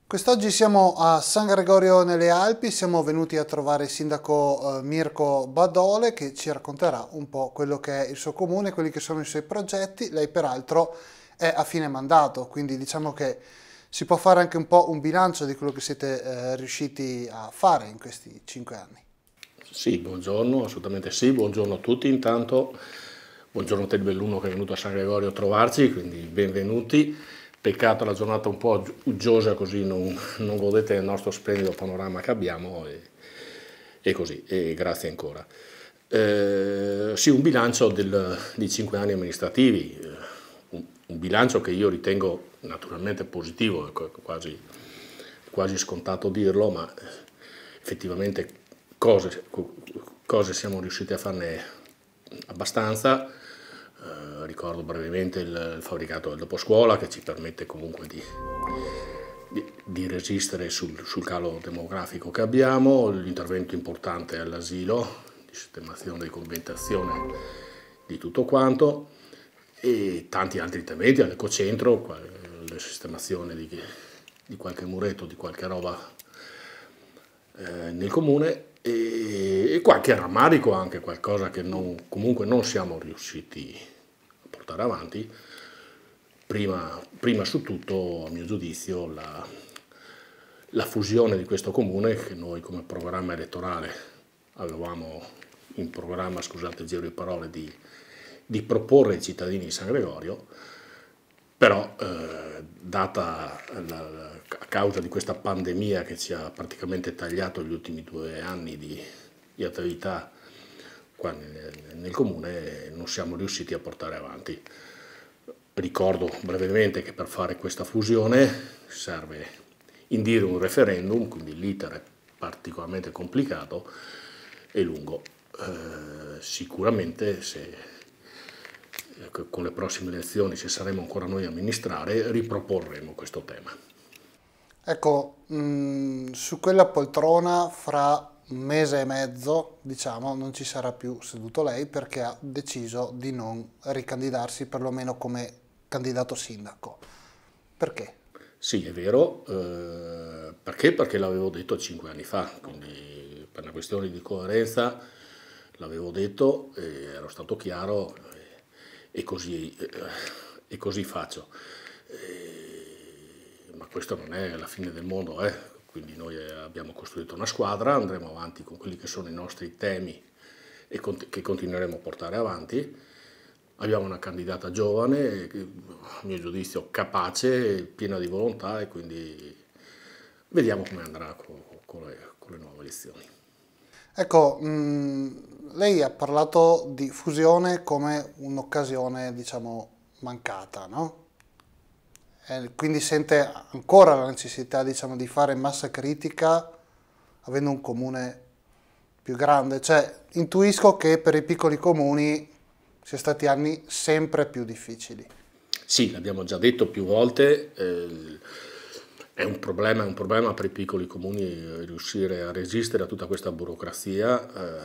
Quest'oggi siamo a San Gregorio nelle Alpi, siamo venuti a trovare il sindaco Mirko Badole che ci racconterà un po' quello che è il suo comune, quelli che sono i suoi progetti. Lei peraltro è a fine mandato, quindi diciamo che si può fare anche un po' un bilancio di quello che siete riusciti a fare in questi 5 anni. Sì, buongiorno, assolutamente sì, buongiorno a tutti intanto, buongiorno a te Belluno che è venuto a San Gregorio a trovarci, quindi benvenuti. Peccato la giornata un po' uggiosa così non godete del nostro splendido panorama che abbiamo e così, e grazie ancora. Sì, un bilancio di 5 anni amministrativi, un bilancio che io ritengo naturalmente positivo, è quasi scontato dirlo, ma effettivamente cose siamo riusciti a farne abbastanza. Ricordo brevemente il fabbricato del doposcuola che ci permette comunque di resistere sul calo demografico che abbiamo, l'intervento importante all'asilo, di sistemazione e conventazione di tutto quanto e tanti altri interventi all'ecocentro, la sistemazione di qualche muretto, di qualche roba nel comune e qualche rammarico, anche qualcosa che comunque non siamo riusciti a portare avanti. Prima su tutto, a mio giudizio, la fusione di questo comune che noi come programma elettorale avevamo in programma, scusate il giro di parole, di proporre ai cittadini di San Gregorio, però a causa di questa pandemia che ci ha praticamente tagliato gli ultimi 2 anni di attività qua nel comune, non siamo riusciti a portare avanti. Ricordo brevemente che per fare questa fusione serve indire un referendum, quindi l'iter è particolarmente complicato e lungo. Sicuramente con le prossime elezioni, se saremo ancora noi a amministrare, riproporremo questo tema. Ecco, su quella poltrona fra un mese e mezzo, diciamo, non ci sarà più seduto lei perché ha deciso di non ricandidarsi perlomeno come candidato sindaco. Perché? Sì, è vero, perché? Perché l'avevo detto 5 anni fa, quindi per una questione di coerenza l'avevo detto, ero stato chiaro e così faccio. Ma questo non è la fine del mondo, quindi noi abbiamo costruito una squadra, andremo avanti con quelli che sono i nostri temi e che continueremo a portare avanti. Abbiamo una candidata giovane, a mio giudizio capace, piena di volontà e quindi vediamo come andrà con le nuove elezioni. Ecco, lei ha parlato di fusione come un'occasione, diciamo, mancata, no? Quindi sente ancora la necessità, diciamo, di fare massa critica avendo un comune più grande. Cioè, intuisco che per i piccoli comuni siano stati anni sempre più difficili. Sì, l'abbiamo già detto più volte, è un problema per i piccoli comuni riuscire a resistere a tutta questa burocrazia,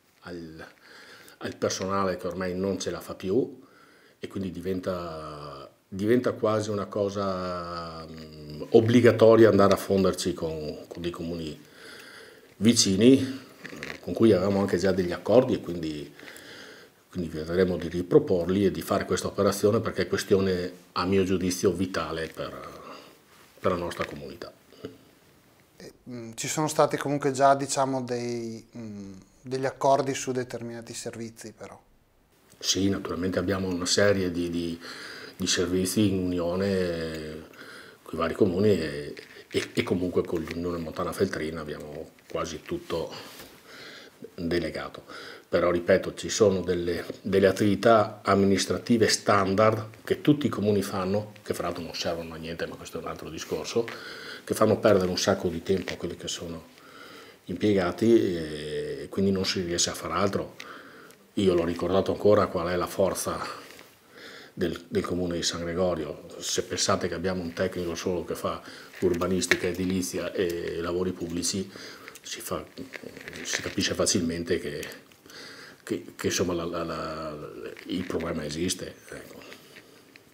al personale che ormai non ce la fa più e quindi diventa quasi una cosa obbligatoria andare a fonderci con dei comuni vicini, con cui avevamo anche già degli accordi e quindi vedremo di riproporli e di fare questa operazione perché è questione, a mio giudizio, vitale per la nostra comunità. Ci sono stati comunque già, diciamo, degli accordi su determinati servizi, però. Sì, naturalmente abbiamo una serie di servizi in unione con i vari comuni e comunque con l'Unione Montana Feltrina abbiamo quasi tutto delegato. Però ripeto, ci sono delle attività amministrative standard che tutti i comuni fanno, che fra l'altro non servono a niente, ma questo è un altro discorso, che fanno perdere un sacco di tempo a quelli che sono impiegati e quindi non si riesce a fare altro. Io l'ho ricordato ancora qual è la forza del comune di San Gregorio. Se pensate che abbiamo un tecnico solo che fa urbanistica, edilizia e lavori pubblici, si capisce facilmente che insomma il problema esiste. Ecco.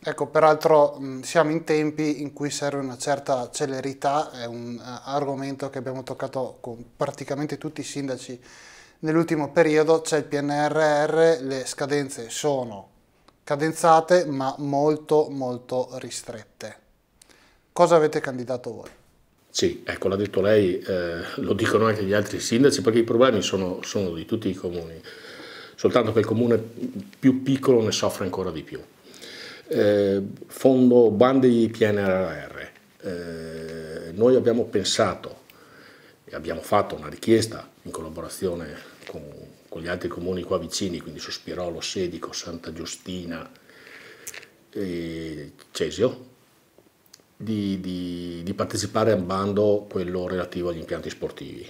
Ecco, peraltro siamo in tempi in cui serve una certa celerità, è un argomento che abbiamo toccato con praticamente tutti i sindaci nell'ultimo periodo. C'è il PNRR, le scadenze sono cadenzate ma molto molto ristrette. Cosa avete candidato voi? Sì, ecco, l'ha detto lei, lo dicono anche gli altri sindaci, perché i problemi sono di tutti i comuni, soltanto che il comune più piccolo ne soffre ancora di più. Fondo bandi PNRR, noi abbiamo pensato e abbiamo fatto una richiesta in collaborazione con gli altri comuni qua vicini, quindi Sospirolo, Sedico, Santa Giustina e Cesio, di partecipare al bando, quello relativo agli impianti sportivi.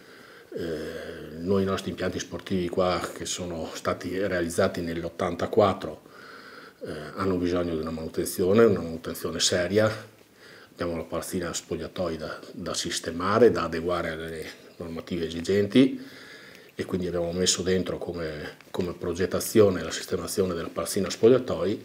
Noi i nostri impianti sportivi qua, che sono stati realizzati nell'84, hanno bisogno di una manutenzione seria. Abbiamo la palazzina spogliatoi da sistemare, da adeguare alle normative esigenti, e quindi abbiamo messo dentro come progettazione la sistemazione della palazzina spogliatoi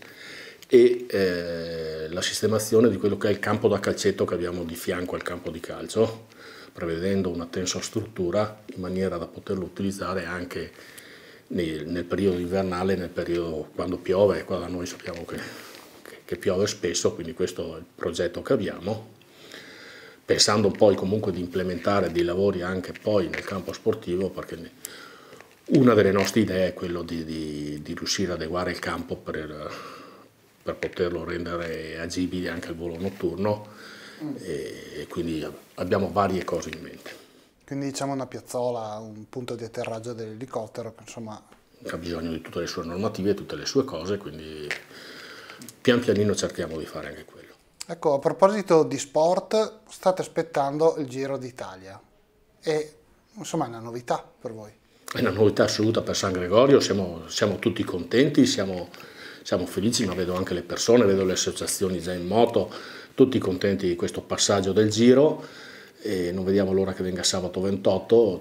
e la sistemazione di quello che è il campo da calcetto che abbiamo di fianco al campo di calcio, prevedendo una tensostruttura in maniera da poterlo utilizzare anche nel periodo invernale, nel periodo quando piove. Qua da noi sappiamo che piove spesso, quindi questo è il progetto che abbiamo, pensando poi comunque di implementare dei lavori anche poi nel campo sportivo, perché una delle nostre idee è quello di riuscire ad adeguare il campo per poterlo rendere agibile anche al volo notturno, e quindi abbiamo varie cose in mente. Quindi diciamo una piazzola, un punto di atterraggio dell'elicottero, insomma. Ha bisogno di tutte le sue normative, tutte le sue cose, quindi pian pianino cerchiamo di fare anche quello. Ecco, a proposito di sport, state aspettando il Giro d'Italia e insomma è una novità per voi. È una novità assoluta per San Gregorio, siamo tutti contenti, siamo felici, ma vedo anche le persone, vedo le associazioni già in moto, tutti contenti di questo passaggio del Giro, e non vediamo l'ora che venga sabato 28,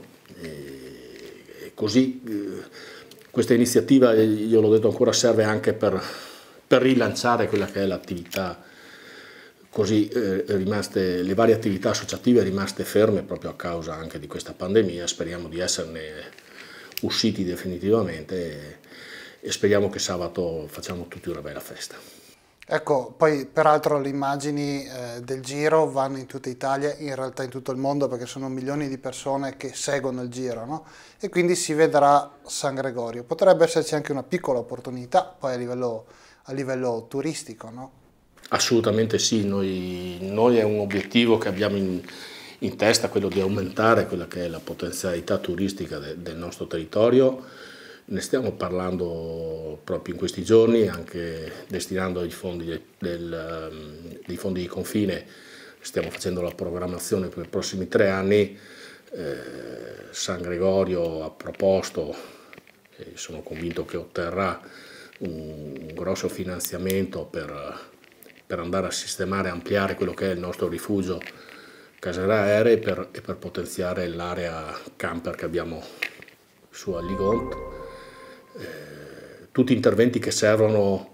e così questa iniziativa, io l'ho detto ancora, serve anche per rilanciare quella che è l'attività, così le varie attività associative rimaste ferme proprio a causa anche di questa pandemia. Speriamo di esserne usciti definitivamente e speriamo che sabato facciamo tutti una bella festa. Ecco, poi peraltro le immagini del Giro vanno in tutta Italia, in realtà in tutto il mondo, perché sono milioni di persone che seguono il Giro, no? E quindi si vedrà San Gregorio. Potrebbe esserci anche una piccola opportunità poi a livello turistico, no? Assolutamente sì, noi è un obiettivo che abbiamo in testa, quello di aumentare quella che è la potenzialità turistica del nostro territorio. Ne stiamo parlando proprio in questi giorni, anche destinando i fondi dei fondi di confine. Stiamo facendo la programmazione per i prossimi 3 anni. San Gregorio ha proposto, e sono convinto che otterrà, un grosso finanziamento per andare a sistemare e ampliare quello che è il nostro rifugio caseare aeree e per potenziare l'area camper che abbiamo su Alligont. Tutti interventi che servono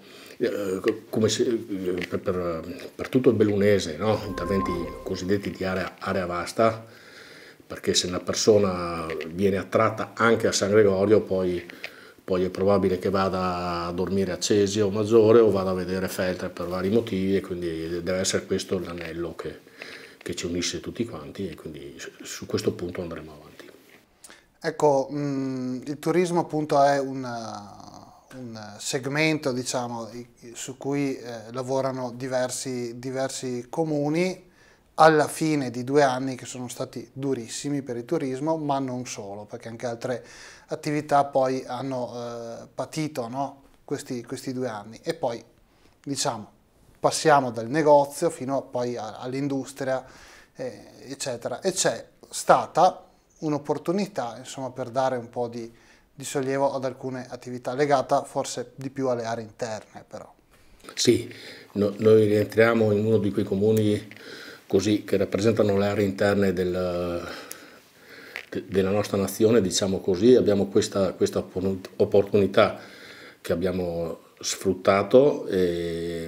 per tutto il bellunese, no? Interventi cosiddetti di area vasta, perché se una persona viene attratta anche a San Gregorio, poi è probabile che vada a dormire a Cesio Maggiore o vada a vedere Feltre per vari motivi, e quindi deve essere questo l'anello che ci unisce tutti quanti, e quindi su questo punto andremo avanti. Ecco, il turismo appunto è un segmento, diciamo, su cui lavorano diversi comuni alla fine di 2 anni che sono stati durissimi per il turismo, ma non solo, perché anche altre attività poi hanno patito, no? questi 2 anni. E poi, diciamo, passiamo dal negozio fino poi all'industria, eccetera. E c'è stata un'opportunità, insomma, per dare un po' di sollievo ad alcune attività, legata forse di più alle aree interne, però. Sì, noi rientriamo in uno di quei comuni così che rappresentano le aree interne della nostra nazione, diciamo così. Abbiamo questa opportunità che abbiamo sfruttato e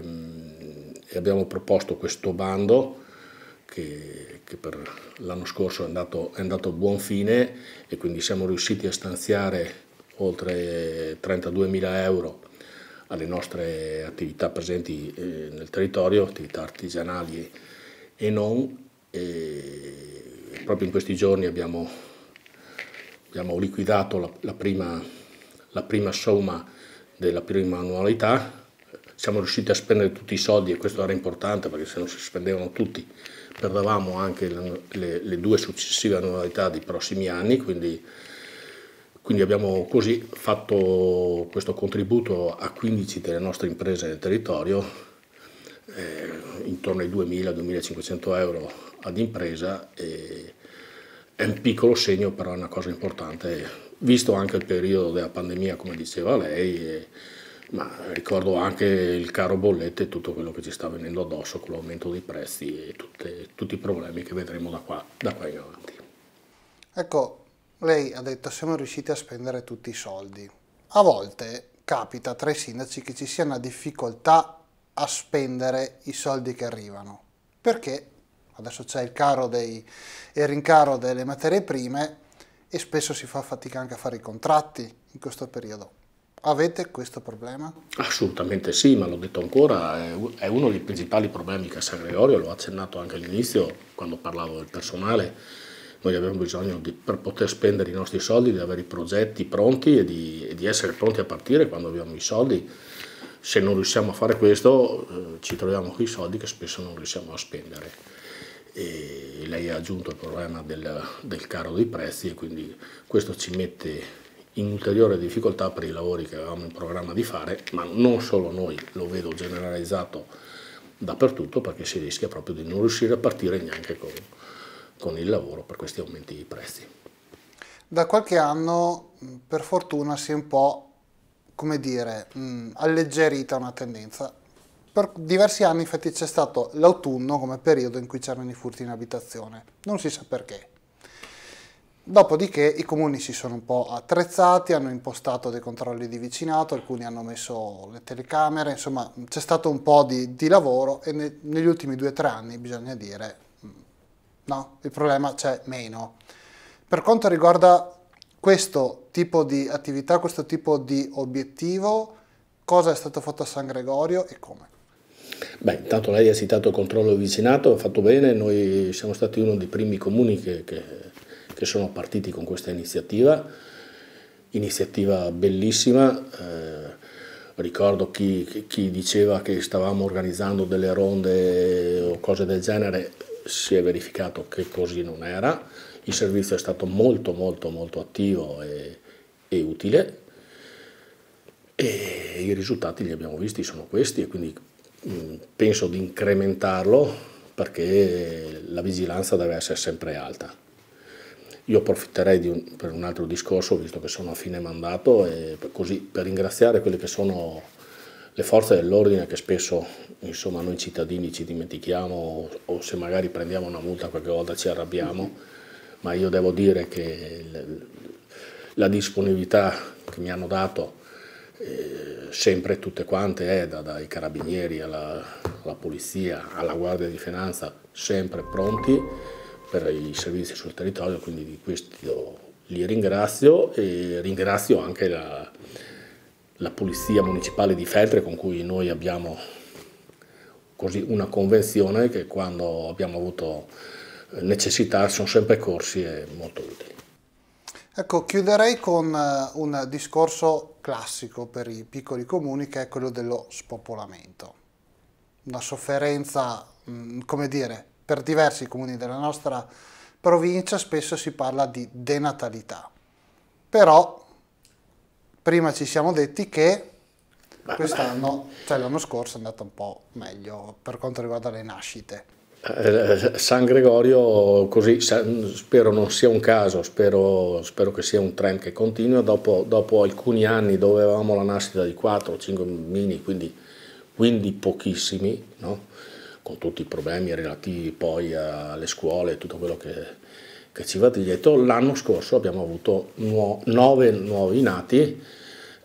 abbiamo proposto questo bando che per l'anno scorso è andato a buon fine, e quindi siamo riusciti a stanziare oltre 32.000 euro alle nostre attività presenti nel territorio, attività artigianali e non. E proprio in questi giorni abbiamo liquidato la prima somma della prima annualità. Siamo riusciti a spendere tutti i soldi, e questo era importante, perché se non si spendevano tutti perdevamo anche le 2 successive annualità dei prossimi anni, quindi abbiamo così fatto questo contributo a 15 delle nostre imprese del territorio, intorno ai 2.000-2.500 euro ad impresa. È un piccolo segno, però è una cosa importante, visto anche il periodo della pandemia, come diceva lei, ma ricordo anche il caro bollette e tutto quello che ci sta venendo addosso con l'aumento dei prezzi e tutti i problemi che vedremo da qua in avanti. Ecco, lei ha detto siamo riusciti a spendere tutti i soldi. A volte capita tra i sindaci che ci sia una difficoltà a spendere i soldi che arrivano, perché adesso c'è il rincaro delle materie prime e spesso si fa fatica anche a fare i contratti in questo periodo. Avete questo problema? Assolutamente sì, ma l'ho detto ancora, è uno dei principali problemi che a San Gregorio, l'ho accennato anche all'inizio quando parlavo del personale. Noi abbiamo bisogno per poter spendere i nostri soldi di avere i progetti pronti e di essere pronti a partire quando abbiamo i soldi. Se non riusciamo a fare questo, ci troviamo con i soldi che spesso non riusciamo a spendere. E lei ha aggiunto il problema del caro dei prezzi, e quindi questo ci mette in ulteriore difficoltà per i lavori che avevamo in programma di fare, ma non solo noi, lo vedo generalizzato dappertutto, perché si rischia proprio di non riuscire a partire neanche con il lavoro per questi aumenti di prezzi. Da qualche anno, per fortuna, si è un po', come dire, alleggerita una tendenza. Per diversi anni infatti c'è stato l'autunno come periodo in cui c'erano i furti in abitazione, non si sa perché. Dopodiché i comuni si sono un po' attrezzati, hanno impostato dei controlli di vicinato, alcuni hanno messo le telecamere, insomma c'è stato un po' di lavoro, e negli ultimi 2 o 3 anni bisogna dire no, il problema c'è meno. Per quanto riguarda questo tipo di attività, questo tipo di obiettivo, cosa è stato fatto a San Gregorio e come? Beh, intanto lei ha citato il controllo di vicinato, ha fatto bene, noi siamo stati uno dei primi comuni che sono partiti con questa iniziativa bellissima. Ricordo chi diceva che stavamo organizzando delle ronde o cose del genere, si è verificato che così non era. Il servizio è stato molto attivo e utile, e i risultati li abbiamo visti, sono questi, e quindi penso di incrementarlo, perché la vigilanza deve essere sempre alta. Io approfitterei per un altro discorso, visto che sono a fine mandato, e così per ringraziare quelle che sono le forze dell'ordine, che spesso insomma noi cittadini ci dimentichiamo, o se magari prendiamo una multa qualche volta ci arrabbiamo, ma io devo dire che la disponibilità che mi hanno dato sempre tutte quante, dai carabinieri alla polizia, alla Guardia di Finanza, sempre pronti per i servizi sul territorio, quindi di questo li ringrazio, e ringrazio anche la Polizia Municipale di Feltre, con cui noi abbiamo così una convenzione, che quando abbiamo avuto necessità sono sempre corsi e molto utili. Ecco, chiuderei con un discorso classico per i piccoli comuni, che è quello dello spopolamento. Una sofferenza, come dire, per diversi comuni della nostra provincia spesso si parla di denatalità. Però prima ci siamo detti che quest'anno, cioè l'anno scorso, è andata un po' meglio per quanto riguarda le nascite. San Gregorio, così, spero non sia un caso, spero che sia un trend che continua. Dopo alcuni anni dove avevamo la nascita di 4-5 bambini, quindi pochissimi, no? Con tutti i problemi relativi poi alle scuole e tutto quello che ci va dietro, l'anno scorso abbiamo avuto 9 nuovi nati,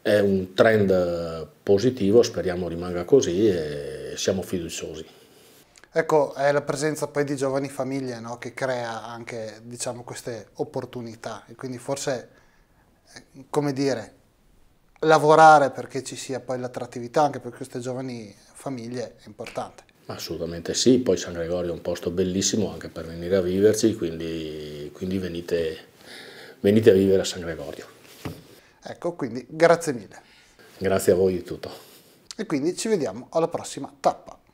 è un trend positivo, speriamo rimanga così e siamo fiduciosi. Ecco, è la presenza poi di giovani famiglie, no, che crea anche, diciamo, queste opportunità e quindi forse, come dire, lavorare perché ci sia poi l'attrattività anche per queste giovani famiglie è importante. Assolutamente sì, poi San Gregorio è un posto bellissimo anche per venire a viverci, quindi venite a vivere a San Gregorio. Ecco, quindi grazie mille. Grazie a voi di tutto. E quindi ci vediamo alla prossima tappa.